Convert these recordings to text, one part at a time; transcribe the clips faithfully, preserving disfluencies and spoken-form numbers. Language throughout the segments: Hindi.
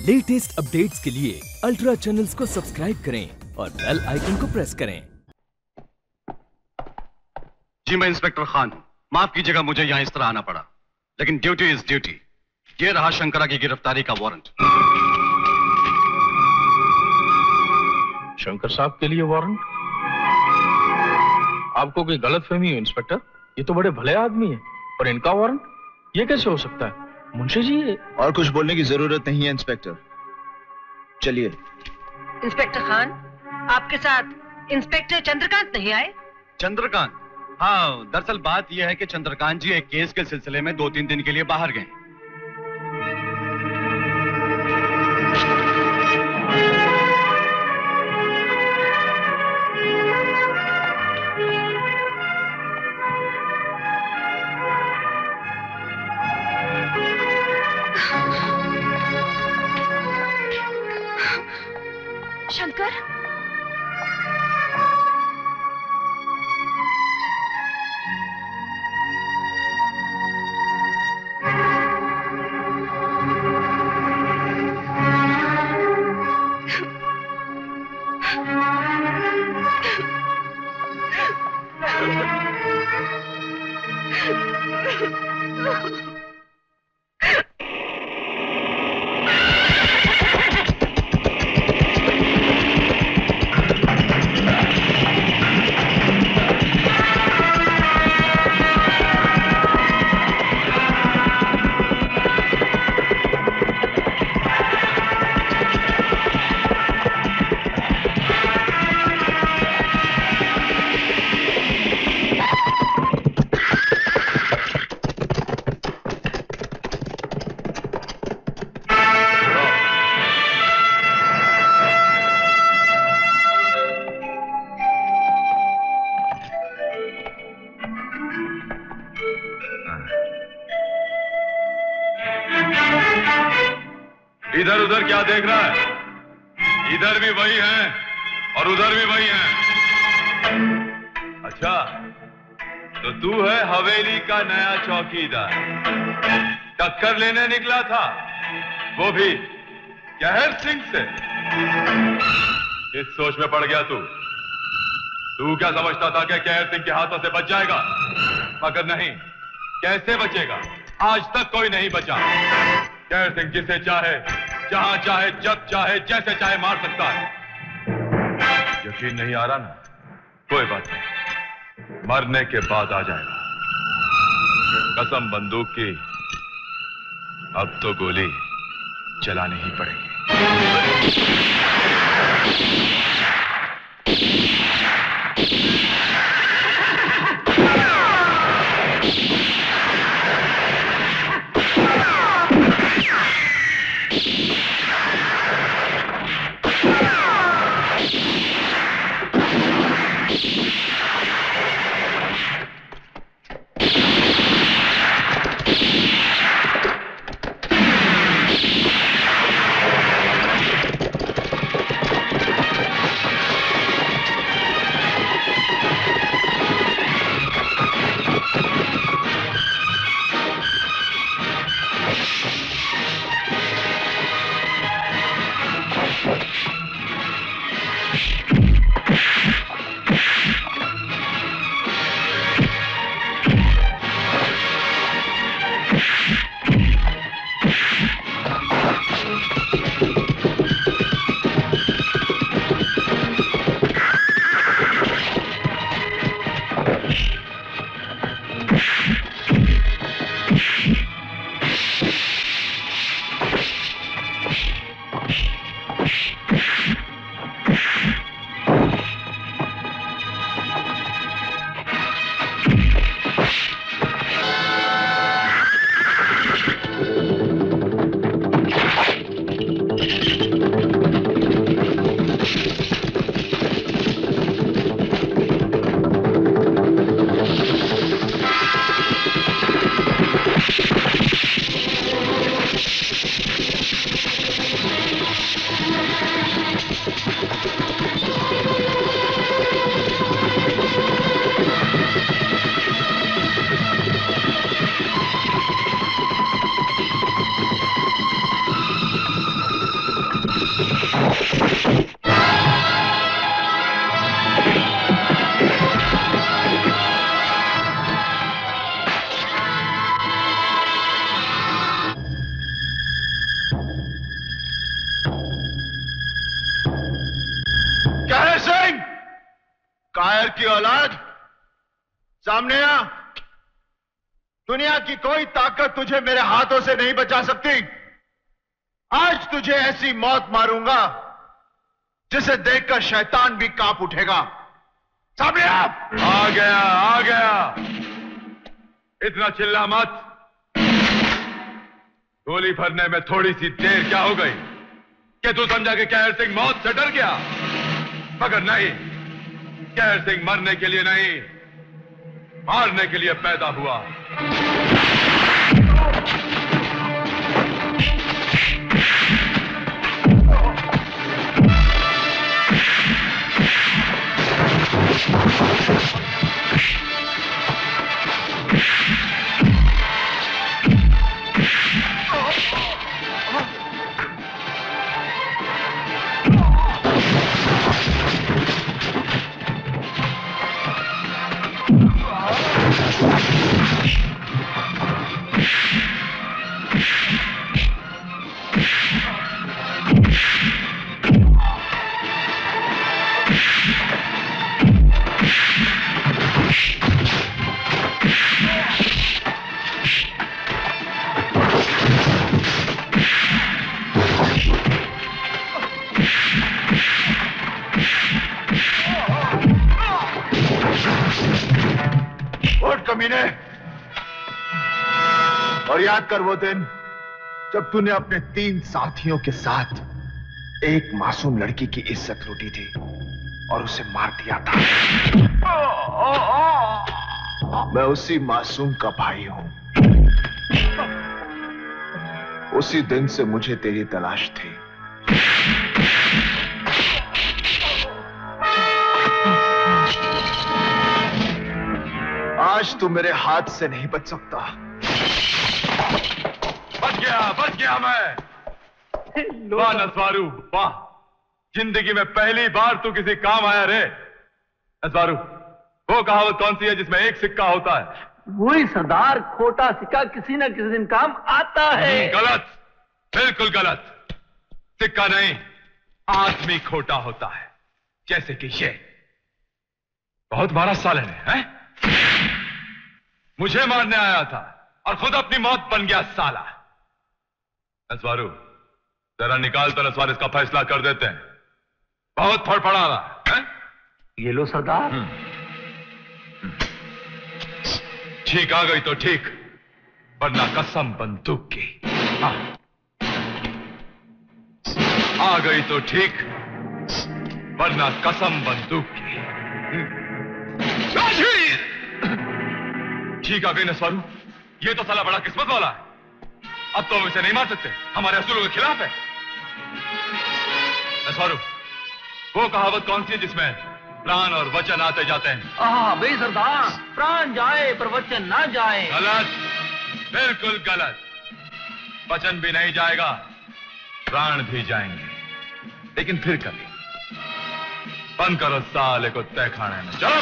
लेटेस्ट अपडेट्स के लिए अल्ट्रा चैनल्स को सब्सक्राइब करें और बेल आइकन को प्रेस करें। जी मैं इंस्पेक्टर खान हूं। माफ कीजिएगा मुझे यहां इस तरह आना पड़ा, लेकिन ड्यूटी इज ड्यूटी। ये रहा शंकरा की गिरफ्तारी का वारंट। शंकर साहब के लिए वारंट? आपको कोई गलतफहमी हो इंस्पेक्टर? ये तो बड़े भले आदमी हैं, और इनका वारंट? ये कैसे हो सकता है? मुंशी जी ये... और कुछ बोलने की जरूरत नहीं है इंस्पेक्टर, चलिए। इंस्पेक्टर खान, आपके साथ इंस्पेक्टर चंद्रकांत नहीं आए? चंद्रकांत? हाँ, दरअसल बात यह है कि चंद्रकांत जी एक केस के सिलसिले में दो तीन दिन के लिए बाहर गए। शंकर, इधर उधर क्या देख रहा है? इधर भी वही है और उधर भी वही है। अच्छा, तो तू है हवेली का नया चौकीदार, टक्कर लेने निकला था, वो भी कहर सिंह से। इस सोच में पड़ गया तू। तू क्या समझता था कि कहर सिंह के हाथों से बच जाएगा? मगर नहीं। कैसे बचेगा? आज तक कोई नहीं बचा। कहर सिंह जिसे चाहे, जहां चाहे, जब चाहे, जैसे चाहे मार सकता है। यकीन नहीं आ रहा ना? कोई बात नहीं, मरने के बाद आ जाएगा। कसम बंदूक की, अब तो गोली चलानी ही पड़ेगी। जहर की औलाद, सामने आ। दुनिया की कोई ताकत तुझे मेरे हाथों से नहीं बचा सकती। आज तुझे ऐसी मौत मारूंगा जिसे देखकर शैतान भी कांप उठेगा। सामने आ। आ गया, आ गया। इतना चिल्ला मत। गोली भरने में थोड़ी सी देर क्या हो गई कि तू समझा कि कहर सिंह मौत से डर गया? मगर नहीं, कहर सिंह मरने के लिए नहीं, मारने के लिए पैदा हुआ। कमीने, और याद कर वो दिन जब तूने अपने तीन साथियों के साथ एक मासूम लड़की की इज्जत लूटी थी और उसे मार दिया था। मैं उसी मासूम का भाई हूं। उसी दिन से मुझे तेरी तलाश थी। आज तू मेरे हाथ से नहीं बच सकता। बच गया, बच गया मैं। वाह नसवारू, वाह। जिंदगी में पहली बार तू किसी काम आया रे। नसवारू, वो कहावत कौन सी है जिसमें एक सिक्का होता है? वही सरदार, खोटा सिक्का किसी न किसी दिन काम आता है। गलत, बिल्कुल गलत। सिक्का नहीं, आदमी खोटा होता है। जैसे कि ये बहुत बड़ा साले ने, हैं? मुझे मारने आया था और खुद अपनी मौत बन गया साला। नसवारू, जरा निकाल तो नसवार इसका फैसला कर देते हैं। बहुत फड़फड़ा रहा है। ये लो सरदार। ठीक आ गई तो ठीक, वरना कसम बंदूक की। आ, आ गई तो ठीक, वरना कसम बंदूक की। ठीक आ गई नसवारू, ये तो साला बड़ा किस्मत वाला है। अब तो हम इसे नहीं मार सकते, हमारे असूलों के खिलाफ है। नसवारू, वो कहावत कौन सी है जिसमें प्राण और वचन आते जाते हैं? हाँ भाई सरदार, प्राण जाए पर वचन ना जाए। गलत, बिल्कुल गलत। वचन भी नहीं जाएगा, प्राण भी जाएंगे, लेकिन फिर कभी। बंद करो साले को तय खाने में। चलो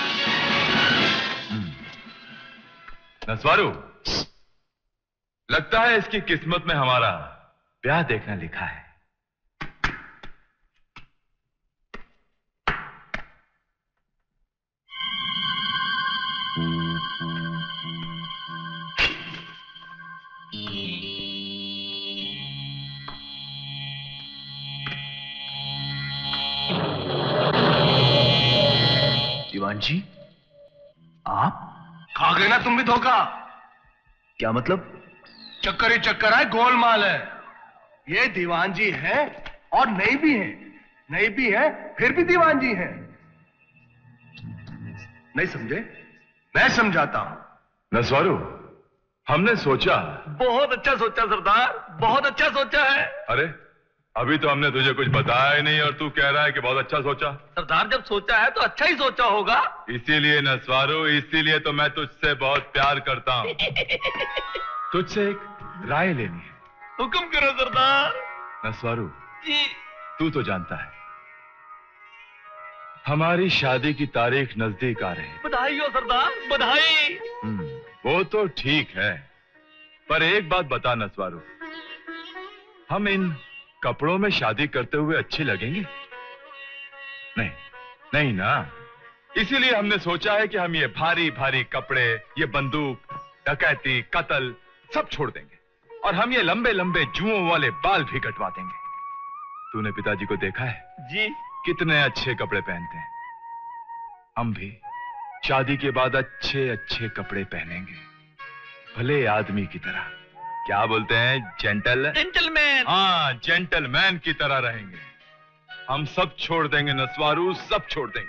नसवारू, लगता है इसकी किस्मत में हमारा ब्याह देखना लिखा है। दीवान जी, आप खा गए ना तुम भी धोखा। क्या मतलब? चक्कर ही चक्कर है, गोलमाल है। ये दीवान जी है और नहीं भी है, नहीं भी है फिर भी दीवान जी है। नहीं समझे? मैं समझाता हूं। नसवारू, हमने सोचा। बहुत अच्छा सोचा सरदार, बहुत अच्छा सोचा है। अरे अभी तो हमने तुझे कुछ बताया ही नहीं और तू कह रहा है कि बहुत अच्छा सोचा। सरदार जब सोचा है तो अच्छा ही सोचा होगा। इसीलिए नसवारू, इसीलिए तो मैं तुझसे बहुत प्यार करता हूं। तुझसे एक राय लेनी है। हुक्म करो सरदार। नसवारू जी। तू तो जानता है हमारी शादी की तारीख नजदीक आ रही है। बधाई हो सरदार, बधाई। हम्म, वो तो ठीक है, पर एक बात बता नसवारू, हम इन कपड़ों में शादी करते हुए अच्छे लगेंगे? नहीं, नहीं ना, इसीलिए हमने सोचा है कि हम ये भारी भारी कपड़े, ये बंदूक, डकैती, कत्ल सब छोड़ देंगे और हम ये लंबे लंबे जुओं वाले बाल भी कटवा देंगे। तूने पिताजी को देखा है? जी। कितने अच्छे कपड़े पहनते हैं। हम भी शादी के बाद अच्छे अच्छे कपड़े पहनेंगे, भले आदमी की तरह। क्या बोलते हैं? Gentle gentleman. हाँ, जेंटलमैन की तरह रहेंगे। हम सब छोड़ देंगे नस्वारू, सब छोड़ देंगे।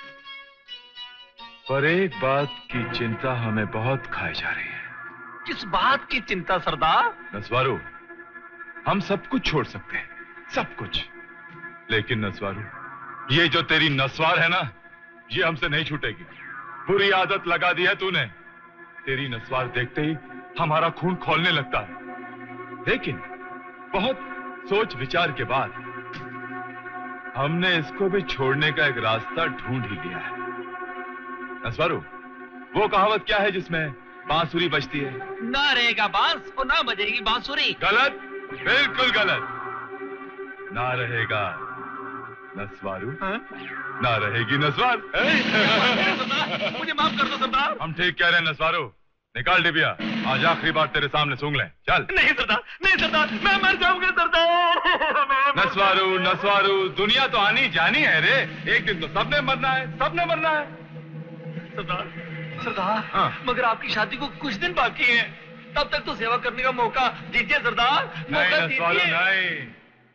पर एक बात की चिंता हमें बहुत खाई जा रही है। किस बात की चिंता सरदार? नस्वारू, हम सब कुछ छोड़ सकते हैं, सब कुछ, लेकिन नस्वारू, ये जो तेरी नस्वार है ना, ये हमसे नहीं छूटेगी। बुरी आदत लगा दी है तूने। तेरी नस्वार देखते ही हमारा खून खौलने लगता है। लेकिन बहुत सोच विचार के बाद हमने इसको भी छोड़ने का एक रास्ता ढूंढ ही लिया है। नस्वारू, वो कहावत क्या है जिसमें बांसुरी बजती है? ना रहेगा बांस और ना बजेगी बांसुरी। गलत, बिल्कुल गलत। ना रहेगा नस्वारू, हाँ? ना रहेगी नस्वार। मुझे माफ कर दो सरदार। हम ठीक कह रहे हैं नस्वारू। निकाल डिबिया, आज आखिरी बार तेरे सामने सूंघ लें। चल। नहीं सरदार, नहीं सरदार, मैं मर जाऊंगा सरदार। नस्वारू, नस्वारू, दुनिया तो आनी जानी है रे। एक दिन तो सबने मरना है, सबने मरना है। सरदार, सरदार, हाँ। मगर आपकी शादी को कुछ दिन बाकी है, तब तक तो सेवा करने का मौका दीजिए सरदार। नहीं मौका नस्वारू, दीजिए। नहीं।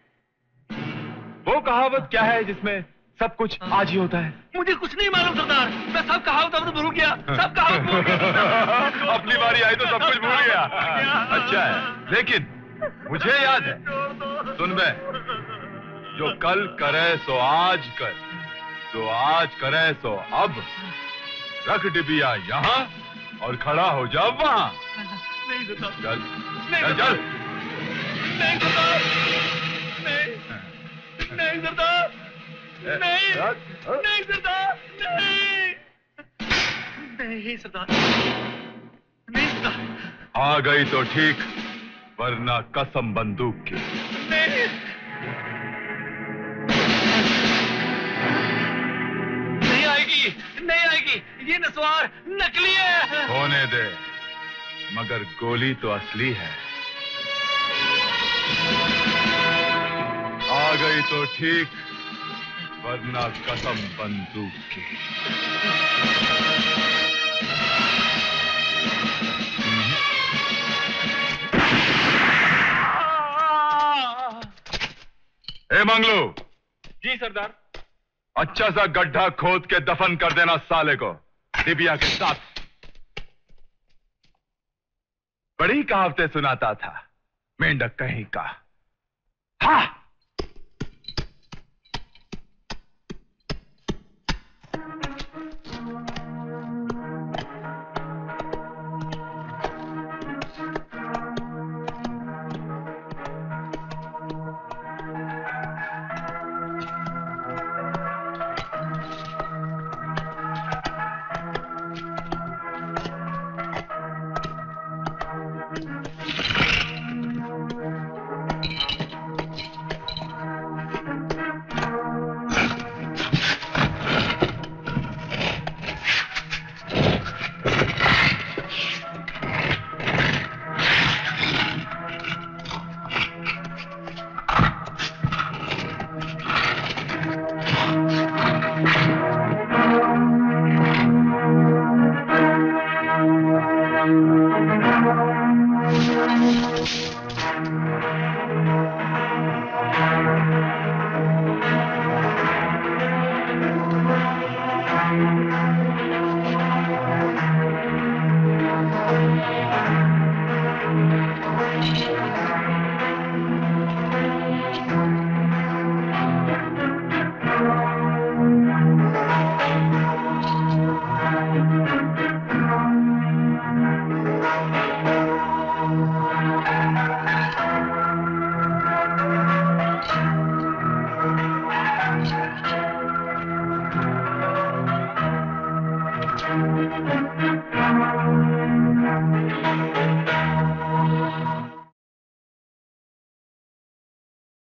वो कहावत क्या है जिसमें सब कुछ आज ही होता है? मुझे कुछ नहीं मालूम सरदार, मैं सब कहावत अब भूल गया, सब कहावत भूल गया। अपनी बारी आई तो सब कुछ भूल गया। अच्छा है, लेकिन मुझे याद है। सुन बे, जो कल करे सो आज कर, जो आज करे सो अब। रख डिबिया यहाँ और खड़ा हो जा वहां। नहीं सरदार, चल नहीं चल चल। नहीं सरदार, नहीं, नहीं सरदार, नहीं, नहीं सरदार, नहीं, नहीं सरदार, नहीं सरदार। आ गई तो ठीक, वरना कसम बंदूक की। नहीं, नहीं आएगी, नहीं आएगी, ये नस्वार नकली है। होने दे, मगर गोली तो असली है। आ गई तो ठीक, वरना कसम बंदूक की। ए मंगलू। जी सरदार। अच्छा सा गड्ढा खोद के दफन कर देना साले को, डिबिया के साथ। बड़ी कहावतें सुनाता था, मेंढक कहीं का। हाँ।